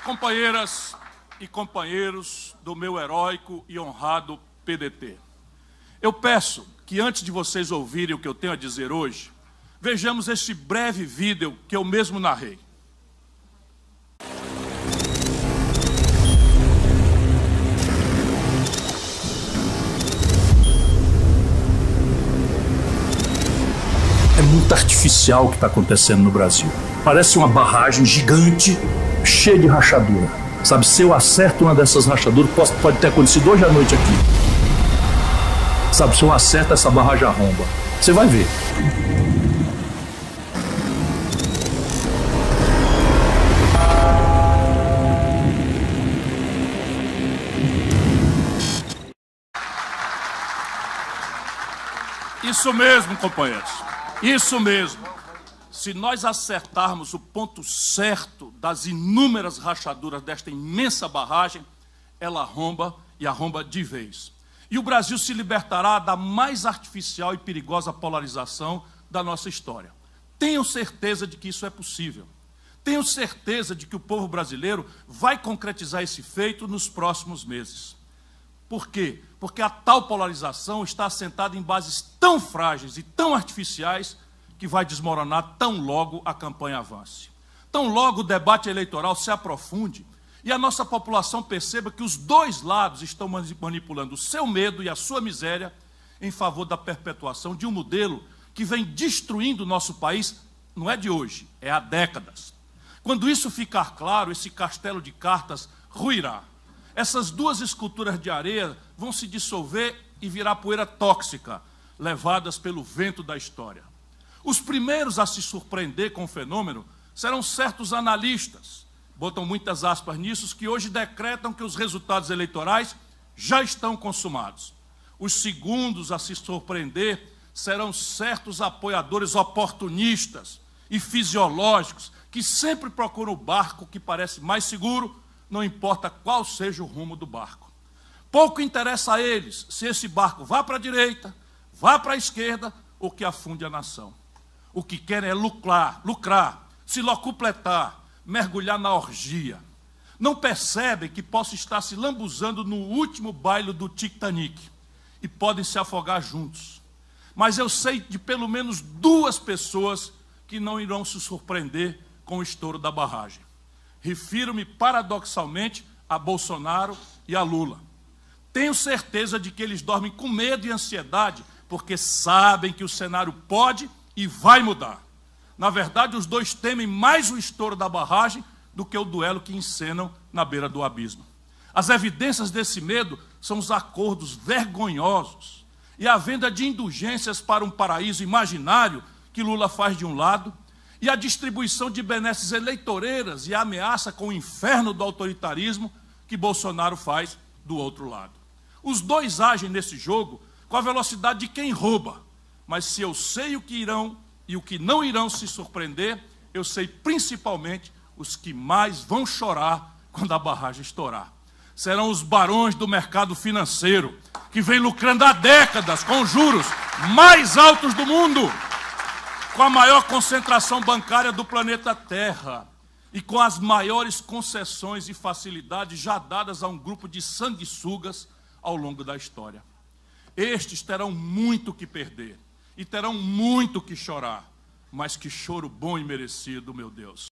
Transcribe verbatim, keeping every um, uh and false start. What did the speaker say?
Companheiras e companheiros do meu heróico e honrado P D T, eu peço que antes de vocês ouvirem o que eu tenho a dizer hoje, vejamos este breve vídeo que eu mesmo narrei. É muito artificial o que está acontecendo no Brasil. Parece uma barragem gigante, cheia de rachadura. Sabe, se eu acerto uma dessas rachaduras, pode, pode ter acontecido hoje à noite aqui. Sabe, se eu acerto essa barragem arromba, você vai ver. Isso mesmo, companheiros. Isso mesmo. Se nós acertarmos o ponto certo das inúmeras rachaduras desta imensa barragem, ela arromba e arromba de vez. E o Brasil se libertará da mais artificial e perigosa polarização da nossa história. Tenho certeza de que isso é possível. Tenho certeza de que o povo brasileiro vai concretizar esse feito nos próximos meses. Por quê? Porque a tal polarização está assentada em bases tão frágeis e tão artificiais que vai desmoronar tão logo a campanha avance. Tão logo o debate eleitoral se aprofunde e a nossa população perceba que os dois lados estão manipulando o seu medo e a sua miséria em favor da perpetuação de um modelo que vem destruindo o nosso país, não é de hoje, é há décadas. Quando isso ficar claro, esse castelo de cartas ruirá. Essas duas esculturas de areia vão se dissolver e virar poeira tóxica, levadas pelo vento da história. Os primeiros a se surpreender com o fenômeno serão certos analistas, botam muitas aspas nisso, que hoje decretam que os resultados eleitorais já estão consumados. Os segundos a se surpreender serão certos apoiadores oportunistas e fisiológicos que sempre procuram o barco que parece mais seguro, não importa qual seja o rumo do barco. Pouco interessa a eles se esse barco vá para a direita, vá para a esquerda ou que afunde a nação. O que querem é lucrar, lucrar, se locupletar, mergulhar na orgia. Não percebem que possam estar se lambuzando no último baile do Titanic e podem se afogar juntos. Mas eu sei de pelo menos duas pessoas que não irão se surpreender com o estouro da barragem. Refiro-me paradoxalmente a Bolsonaro e a Lula. Tenho certeza de que eles dormem com medo e ansiedade porque sabem que o cenário pode e vai mudar. Na verdade, os dois temem mais o estouro da barragem do que o duelo que encenam na beira do abismo. As evidências desse medo são os acordos vergonhosos e a venda de indulgências para um paraíso imaginário que Lula faz de um lado e a distribuição de benesses eleitoreiras e a ameaça com o inferno do autoritarismo que Bolsonaro faz do outro lado. Os dois agem nesse jogo com a velocidade de quem rouba. Mas se eu sei o que irão e o que não irão se surpreender, eu sei principalmente os que mais vão chorar quando a barragem estourar. Serão os barões do mercado financeiro, que vem lucrando há décadas com os juros mais altos do mundo, com a maior concentração bancária do planeta Terra e com as maiores concessões e facilidades já dadas a um grupo de sanguessugas ao longo da história. Estes terão muito que perder e terão muito que chorar, mas que choro bom e merecido, meu Deus.